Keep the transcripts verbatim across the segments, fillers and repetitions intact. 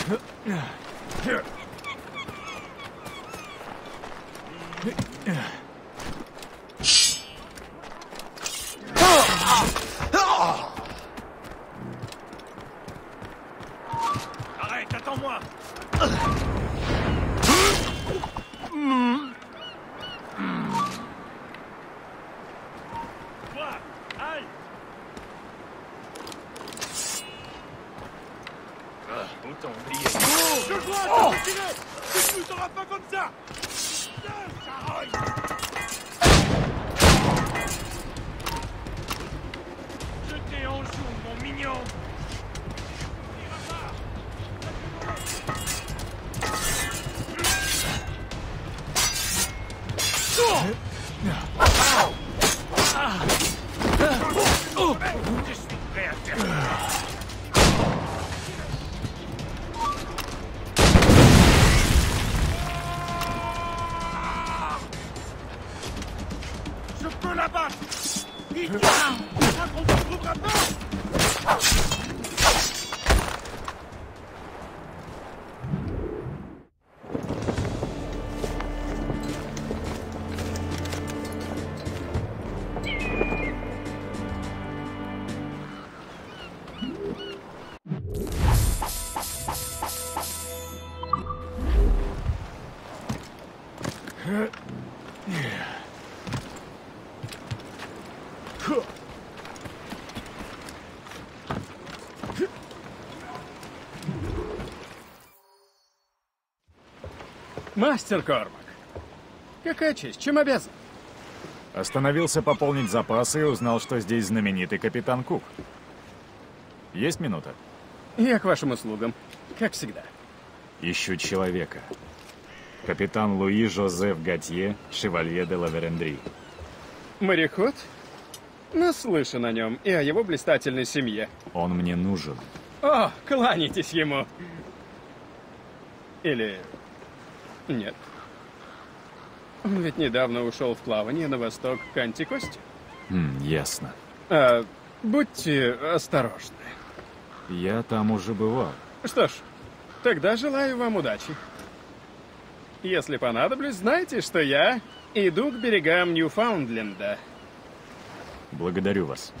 Arrête, attends-moi. Toi, aïe. Ah, autant oublier. Je vois, oh, je vais tu ne t'auras pas comme ça. Je t'ai en joue, mon mignon. Je suis prêt à terminer. Je peux l'abattre. Il tient. Je crois qu'on ne trouvera pas. Мастер Кормак. Какая честь, чем обязан? Остановился пополнить запасы и узнал, что здесь знаменитый капитан Кук. Есть минута? Я к вашим услугам, как всегда. Ищу человека. Капитан Луи Жозеф Готье, шевалье де ла Верендри. Мореход? Наслышан о нем и о его блистательной семье. Он мне нужен. О, кланяйтесь ему. Или... нет. Он ведь недавно ушел в плавание на восток к Антикосте. Хм, ясно. А, будьте осторожны. Я там уже бывал. Что ж, тогда желаю вам удачи. Если понадоблюсь, знайте, что я иду к берегам Ньюфаундленда. Благодарю вас.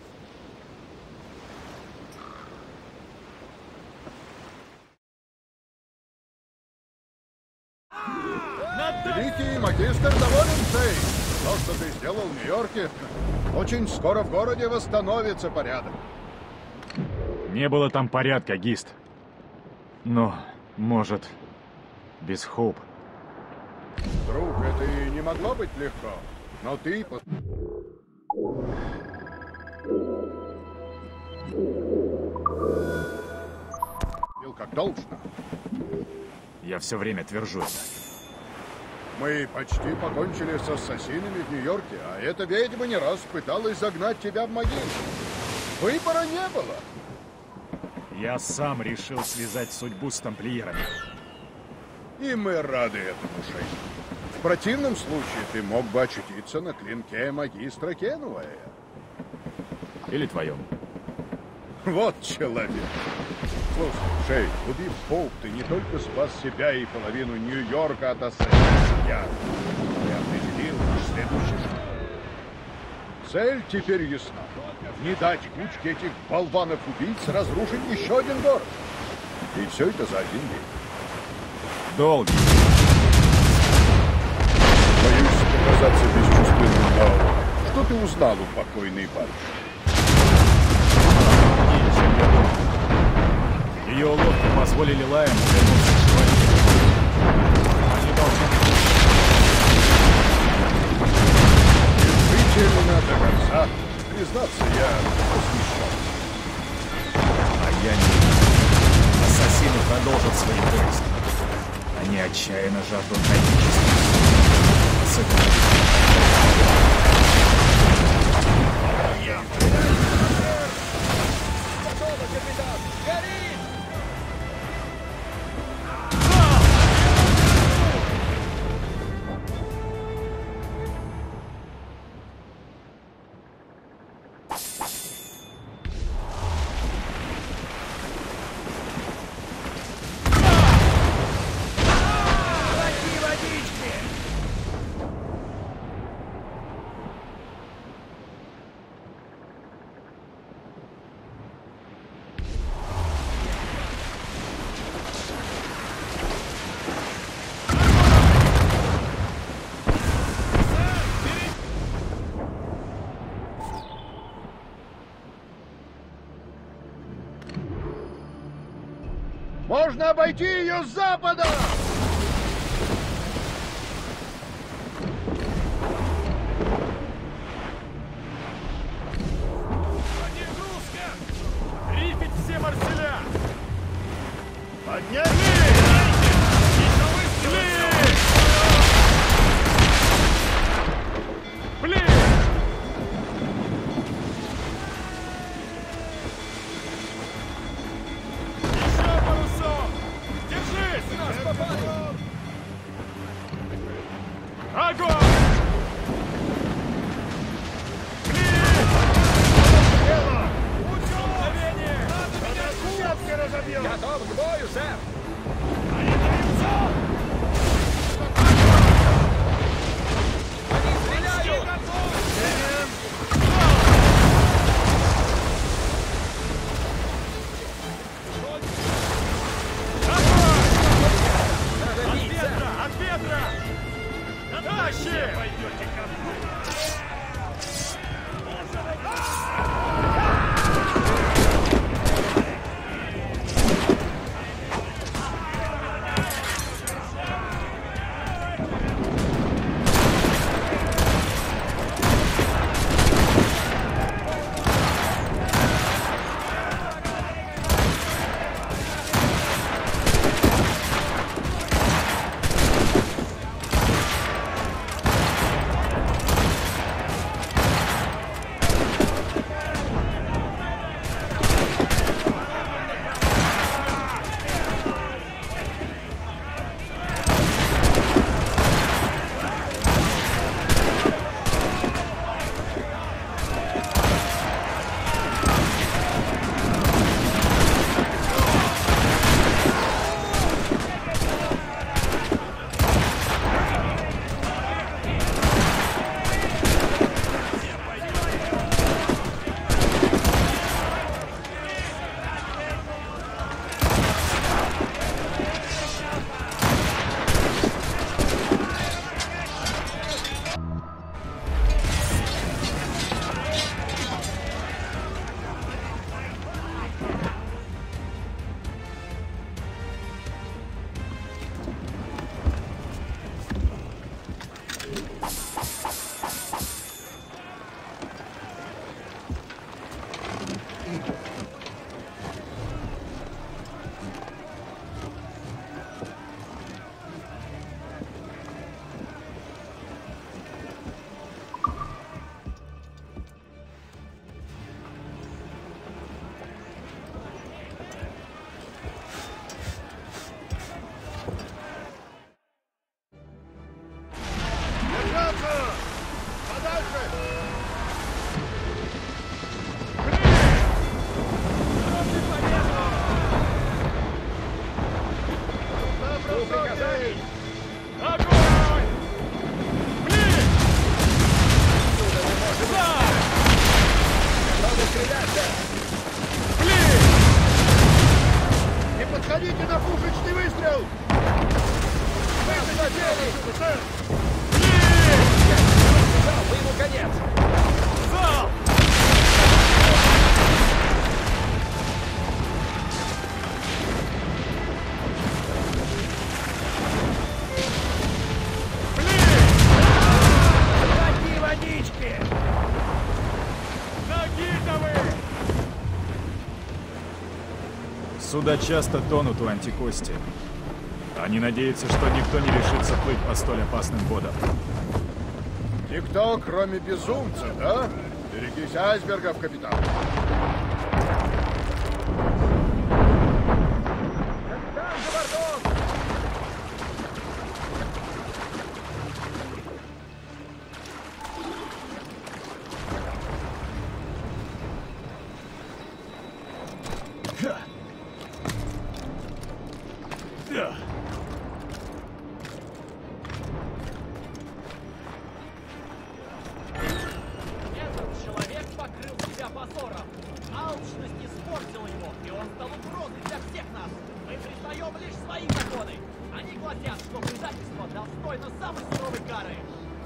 Великий магистр доволен, Сей. То, что ты сделал в Нью-Йорке, очень скоро в городе восстановится порядок. Не было там порядка, Гист. Но, может, без Хоуп. Друг, это и не могло быть легко. Но ты... Бил как должно. Я все время твержу это. Мы почти покончили с ассасинами в Нью-Йорке, а эта ведьма не раз пыталась загнать тебя в могилу. Выбора не было. Я сам решил связать судьбу с тамплиерами. И мы рады этому, Шей. В противном случае ты мог бы очутиться на клинке магистра Кенуэя. Или твоем. Вот человек. Слушай, Шей, убив Хоуп, ты не только спас себя и половину Нью-Йорка от ассасинов яда, ты определил наш следующий шаг. Цель теперь ясна. Не дать кучке этих болванов-убийц разрушить еще один город. И все это за один день. Долгий. Боюсь показаться бесчувственным, но что ты узнал у покойной барышни? Ее уловки позволили Лаям вернуться к шевалье. Они должны... Решительно до конца. Признаться, я восхищен. А я не... Ассасины продолжат свои поиски. Они отчаянно жаждут трагических. Готово, капитан! Горит! Можно обойти ее с запада! Подгрузка! Рифить все марселя! Поднять! Еще выстрелы! Блин! Еще парусок! Держись! Нас попали! Огонь! Готов к бою, сэр! Они даются! Они стреляют! Надо От бить, сэр! ветра! От ветра! Тащи! Пойдете ко мне! Подходите на пушечный выстрел! Вы ему конец! Зал! Води водички! Ноги-то вы! Суда часто тонут у антикости. Они надеются, что никто не решится плыть по столь опасным водам. Никто, кроме безумца, да? Берегись айсбергов, капитан. Там за бортом! Этот человек покрыл себя позором. Алчность испортила его, и он стал угрозой для всех нас. Мы признаем лишь свои законы. Они гласят, что предательство достойно самой суровой кары.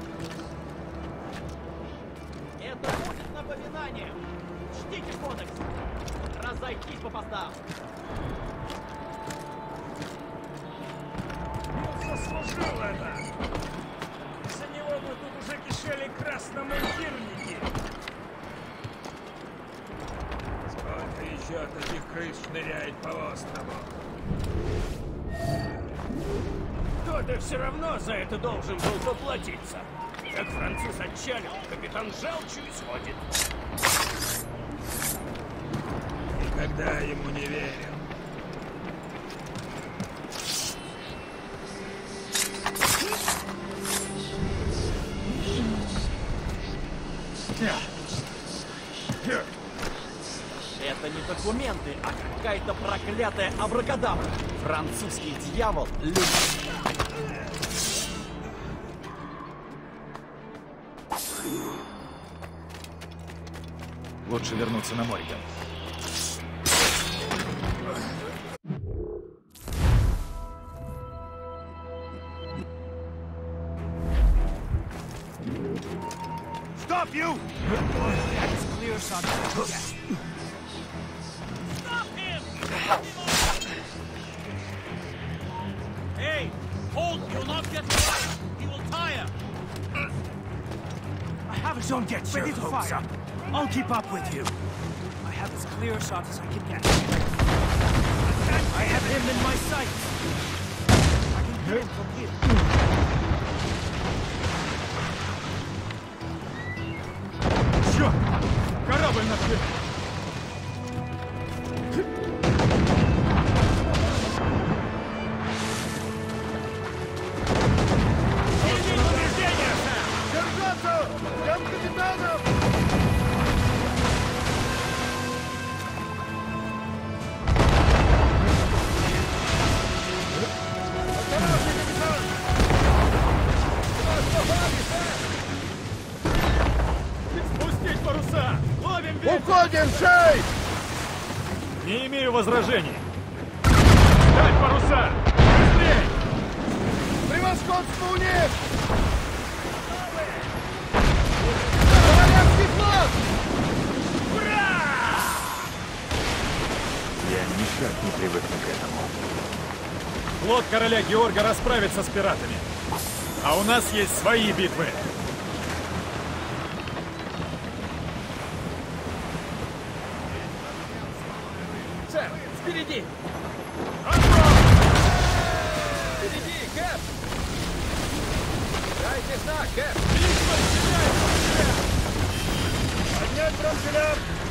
Это будет напоминание. Чтите кодекс. Разойтись по постам. заслужил это! За него бы тут уже кишели красномундирники! Сколько еще таких крыс шныряет по острову? Кто-то все равно за это должен был поплатиться. Как француз отчалил, капитан желчью исходит. Никогда ему не верил. Это не документы, а какая-то проклятая абракадабра. Французский дьявол любит. Лучше вернуться на Морриган. Stop you! That's clear, son. Stop him! Hey, hold! You'll not get fired. He will tire. I have his own get ready to fire. I'll keep up with you. I have as clear a shot as I can get. I have him in my sights. I can hear him from here. Черт! Корабль на свет! Держаться! Ждем капитана! Спустить паруса! Ловим ветер! Уходим, Шей! Не имею возражений. Дать паруса! Быстрей! Превосходство у них! Королевский флот! Я никак не привыкну к этому. Флот короля Георга расправится с пиратами. А у нас есть свои битвы. Сэм, впереди! Впереди, Кэп! Дайте знак, Кэп! Поднять бронзеля!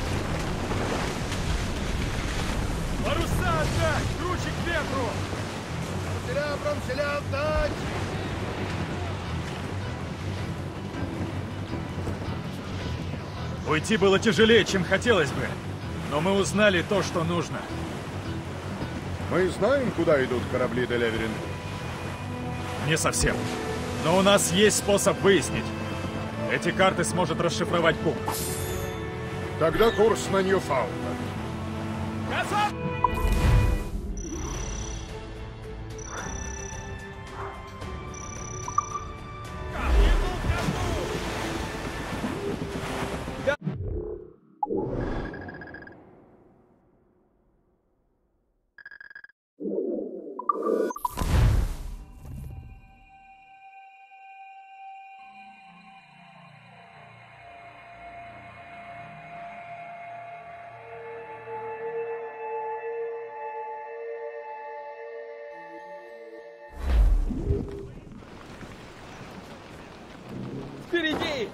Паруса отдать! Круче к ветру! Бронзеля, бронзеля, отдать! Уйти было тяжелее, чем хотелось бы. Но мы узнали то, что нужно. Мы знаем, куда идут корабли де Леверин. Не совсем. Но у нас есть способ выяснить. Эти карты сможет расшифровать пункт. Тогда курс на Ньюфаундленд. Впереди!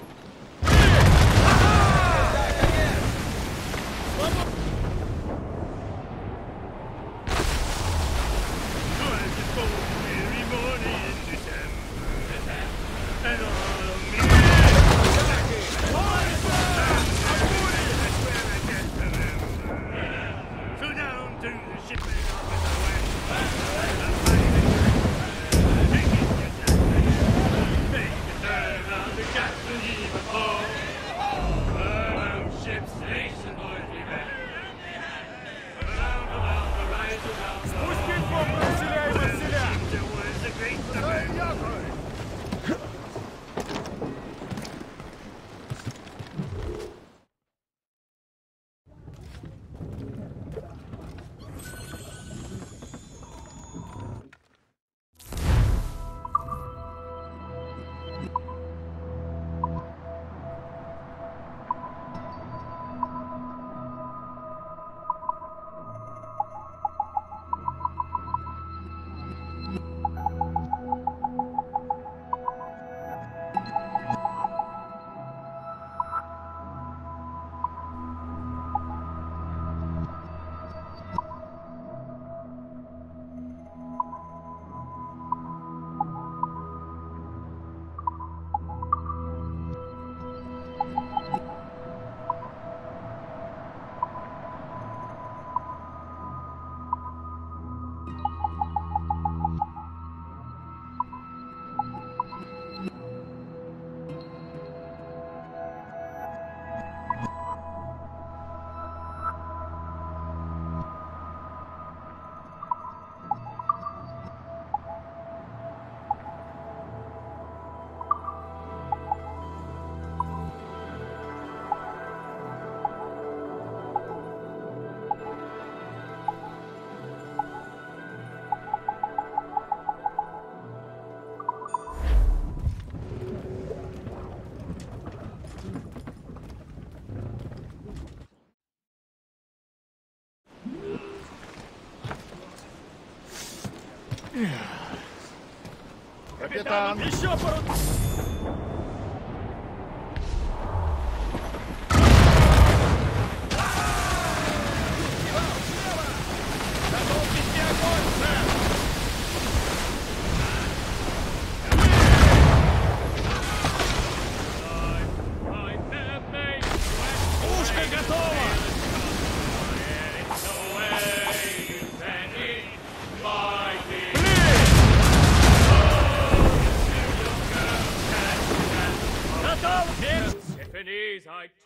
Капитан! Еще пару... Пушка готова! Japanese, I